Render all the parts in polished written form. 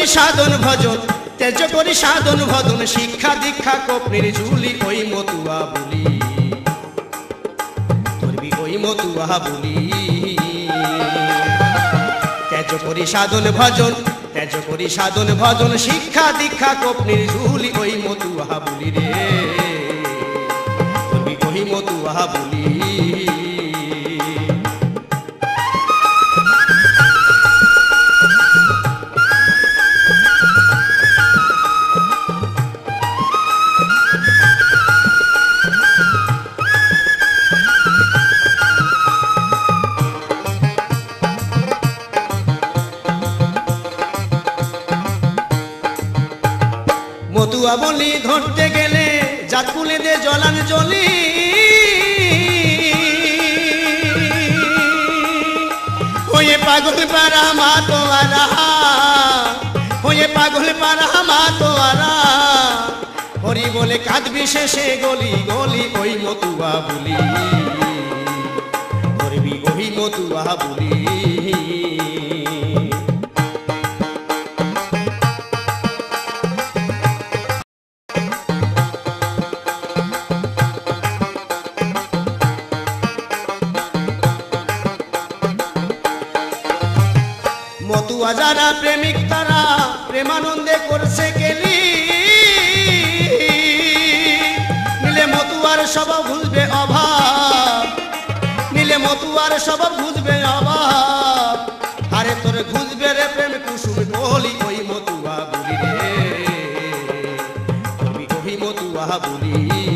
করি সাধন ভজন, তেজ করি সাধন ভজন, শিক্ষা দীক্ষা কপনির ঝুলি ওই মতুয়া বলি, ধরবি ওই মতুয়া বলি। তেজ করি সাধন ভজন, তেজ করি সাধন ভজন, শিক্ষা দীক্ষা কপনির ঝুলি ওই মতুয়া বলি রে, ধরবি ওই মতুয়া বলি। মতুয়া বলি ধরতে গেলে জাতকুলে দে জলান জলি, হয়ে পাগল পারা মাতোয়ারা, হয়ে পাগল পারা মাতোয়ারা, হরি বলে কাঁদবি শেষে গলি গলি ওই মতুয়া বলি, ধরবি ওই মতুয়া বলি। মতুয়া যারা প্রেমিক তারা প্রেমানন্দে করছে কেলি, নিলে মতুয়ার স্বভাব বুঝবে অভাব, নিলে মতুয়ার স্বভাব বুঝবে অভাব, আরে তোর বুঝবে রে প্রেম কুসুম বলি ওই মতুয়া বলি রে, তুমি ওই মতুয়া বলি।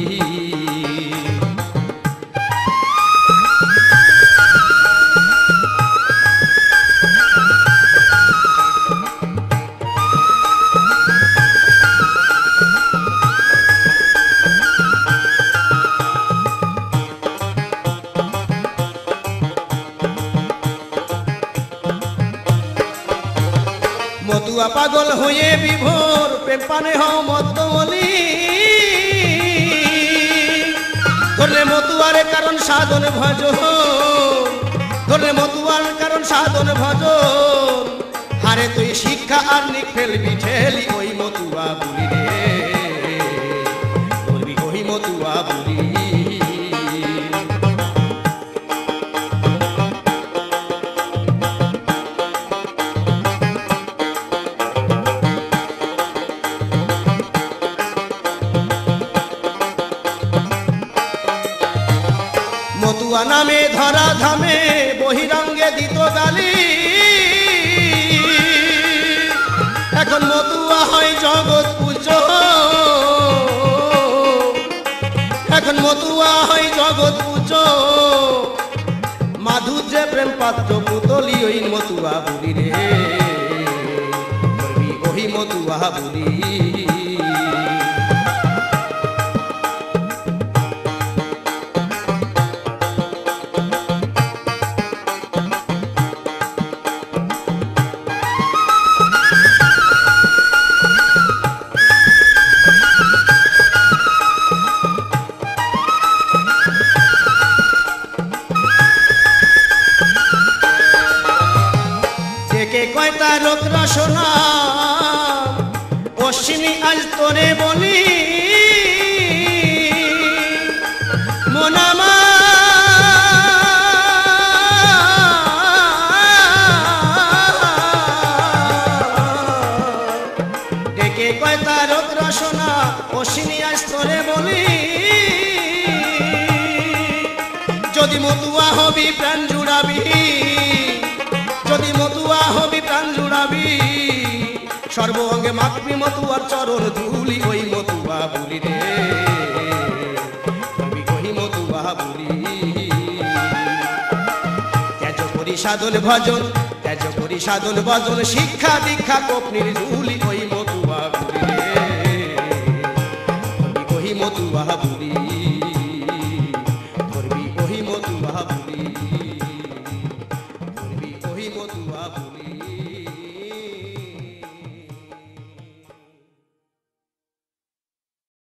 মতুয়া পাগল হয়ে বিভোর প্রেম পানে হও মতলি, ধরলে মতুয়ার কারণ সাধন ভজন, ধরলে মতুয়ার কারণ সাধন ভজন, হারে তুই শিক্ষা আর নিক ফেলবি ঠেলি ওই মতুয়া বলি রে, ধরবি ওই মতুয়া বলি। মতুয়া নামে ধরা ধামে বহিরঙ্গে দিত গালি, এখন মতুয়া হয় জগৎ পুজো, এখন মতুয়া হয় জগৎ পুজো, মাধুর্যে প্রেম পাত্র পুতলি ওই মতুয়া বলি রে, ওই মতুয়া বলি। কে কয়টা রোগ রসনা অশ্বিনী আজ তোরে বলি, মনামা ডেকে কয়টা রোগ রসনা অশ্বিনী আজ তোরে বলি, যদি মতুয়া হবি প্রাণ জুড়াবি, যদি মতুয়া হবি প্রাণ জুড়াবি, সর্ব অঙ্গে মাখবি মতুয়ার চরণ ধুলি ওই মতুয়া বলি রে, তুমি ওই মতুয়া বলি। তেজ করি সাধন ভজন, তেজ করি সাধন ভজন, শিক্ষা দীক্ষা কপনির ঝুলি ওই মতুয়া বলি রে, তুমি ওই মতুয়া বলি, ধরবি ওই মতুয়া বলি, ধরবি ওই মতুয়া বলি।